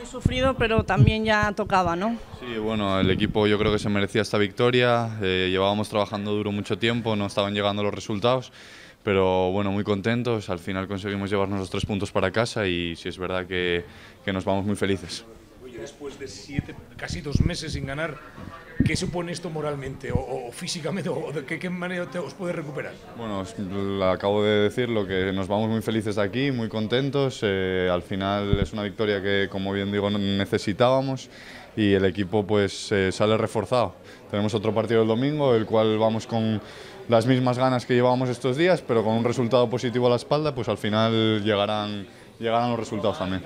sufrido, pero también ya tocaba, ¿no? Sí, bueno, el equipo yo creo que se merecía esta victoria. Llevábamos trabajando duro mucho tiempo, no estaban llegando los resultados, pero bueno, muy contentos. Al final conseguimos llevarnos los 3 puntos para casa y sí es verdad que nos vamos muy felices. Oye, después de casi 2 meses sin ganar, ¿qué supone esto moralmente o físicamente? ¿O de qué manera os puede recuperar? Bueno, acabo de decirlo, que nos vamos muy felices de aquí, muy contentos. Al final es una victoria que, como bien digo, necesitábamos y el equipo pues sale reforzado. Tenemos otro partido el domingo, el cual vamos con las mismas ganas que llevábamos estos días, pero con un resultado positivo a la espalda, pues al final llegarán los resultados también.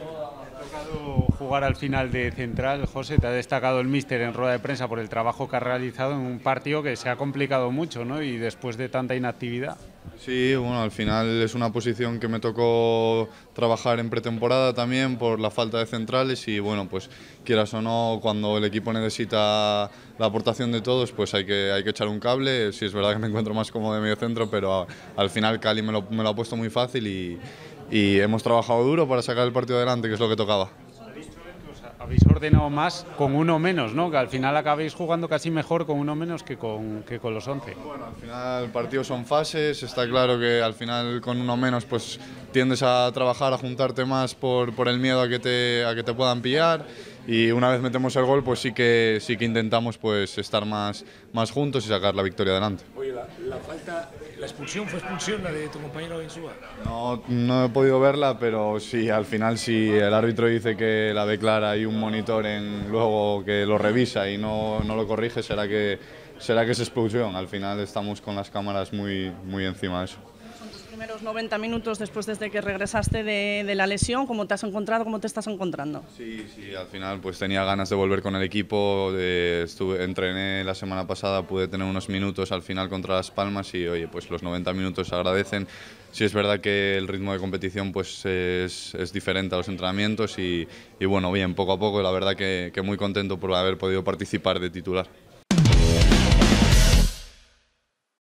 Jugar al final de central, José, te ha destacado el míster en rueda de prensa por el trabajo que ha realizado en un partido que se ha complicado mucho, ¿no? Y después de tanta inactividad. Sí, bueno, al final es una posición que me tocó trabajar en pretemporada también por la falta de centrales y bueno, pues quieras o no, cuando el equipo necesita la aportación de todos, pues hay que echar un cable. Sí, es verdad que me encuentro más cómodo de medio centro, pero al final Cali me lo ha puesto muy fácil y hemos trabajado duro para sacar el partido adelante, que es lo que tocaba. Habéis ordenado más con uno menos, ¿no? Que al final acabéis jugando casi mejor con uno menos que con los 11. Bueno, al final partidos son fases, está claro que al final con uno menos pues tiendes a trabajar, a juntarte más por el miedo a que te puedan pillar y una vez metemos el gol pues sí que intentamos pues estar más juntos y sacar la victoria adelante. Oye, la expulsión fue expulsión la de tu compañero Insúa. No he podido verla, pero sí, al final si el árbitro dice que la ve clara y un monitor luego que lo revisa y no lo corrige, será que es expulsión. Al final estamos con las cámaras muy encima de eso. Son tus primeros 90 minutos después desde que regresaste de la lesión. ¿Cómo te has encontrado? ¿Cómo te estás encontrando? Sí, al final pues tenía ganas de volver con el equipo, entrené la semana pasada, pude tener unos minutos al final contra Las Palmas y oye, pues los 90 minutos se agradecen. Sí es verdad que el ritmo de competición pues es diferente a los entrenamientos y bueno, bien, poco a poco, la verdad que muy contento por haber podido participar de titular.